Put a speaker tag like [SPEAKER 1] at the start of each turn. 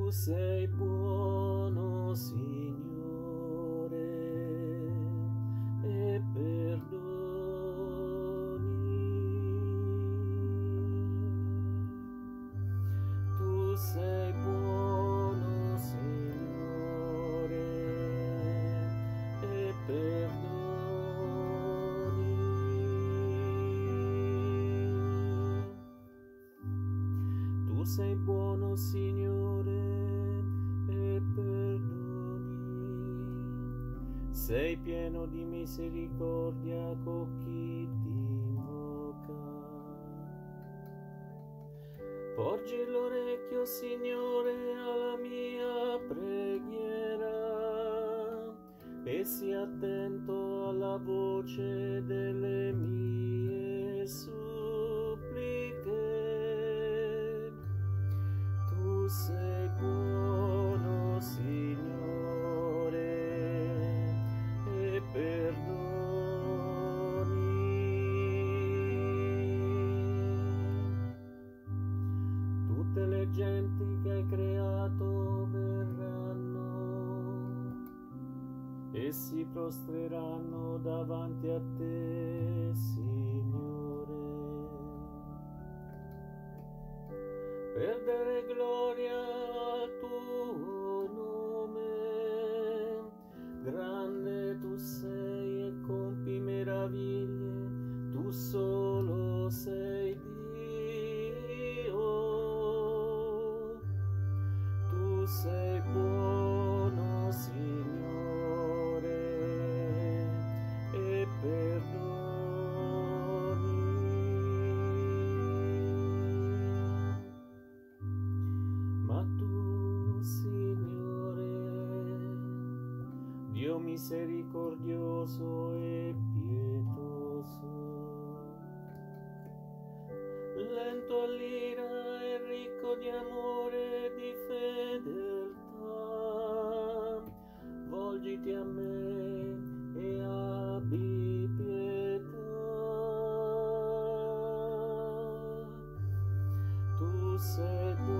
[SPEAKER 1] Tu sei buono, Signore, e perdoni. Tu sei buono, Signore, e perdoni. Tu sei buono, Signore, e perdoni. Sei pieno di misericordia con chi ti invoca. Porgi l'orecchio, Signore, alla mia preghiera e sii attento alla voce delle mie suppliche. Tu sei buono, Signore, e perdoni. Tutte le genti che hai creato verranno e si prostreranno davanti a te, Signore, per dare gloria al tuo nome. Grande tu sei e compi meraviglie, tu solo sei Dio. Tu sei buono, Signore, e perdoni. Ma tu, Signore, Dio misericordioso e pietoso, lento all'ira e ricco di amore e di fedeltà, volgiti a me e abbi pietà. Tu sei